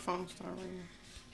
phone start ringing.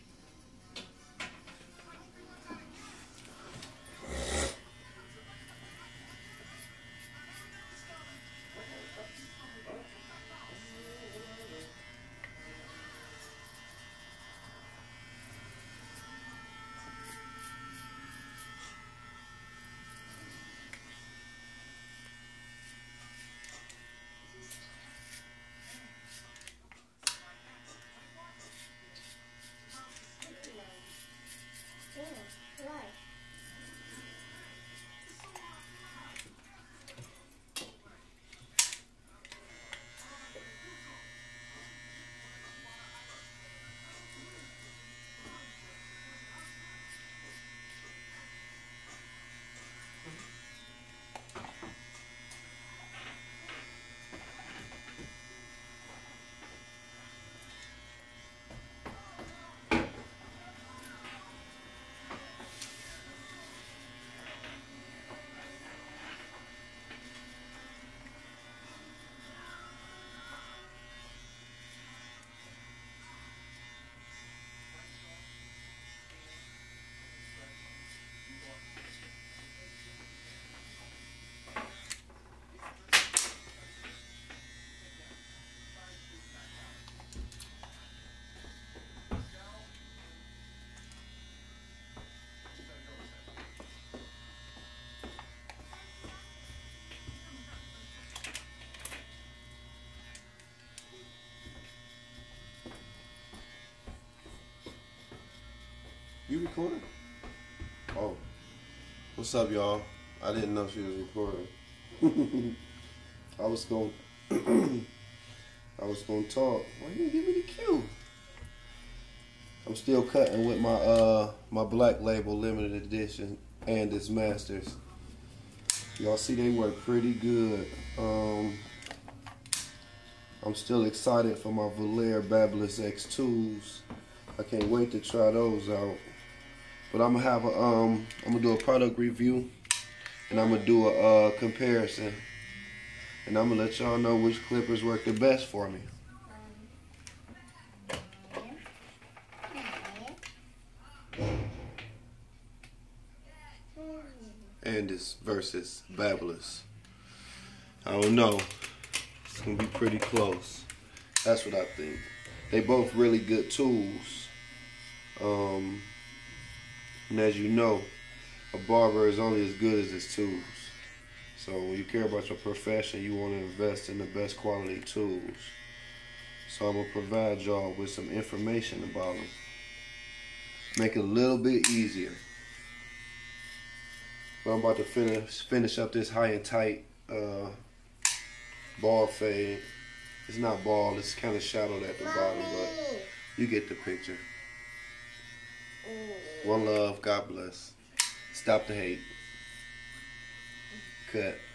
You recording? Oh. What's up, y'all? I didn't know she was recording. I was gonna talk. Why you didn't give me the cue? I'm still cutting with my my black label limited edition Andis Masters. Y'all see they work pretty good. I'm still excited for my Valère Babylus X2s. I can't wait to try those out. But I'm gonna do a product review, and I'm gonna do a comparison, and I'm gonna let y'all know which clippers work the best for me. Andis versus Babylus. I don't know. It's gonna be pretty close. That's what I think. They both really good tools. And as you know, a barber is only as good as his tools. So when you care about your profession, you want to invest in the best quality tools. So I'm going to provide y'all with some information about them. Make it a little bit easier. But I'm about to finish up this high and tight ball fade. It's not bald, it's kind of shadowed at the bottom, but you get the picture. One love, God bless. Stop the hate. Cut.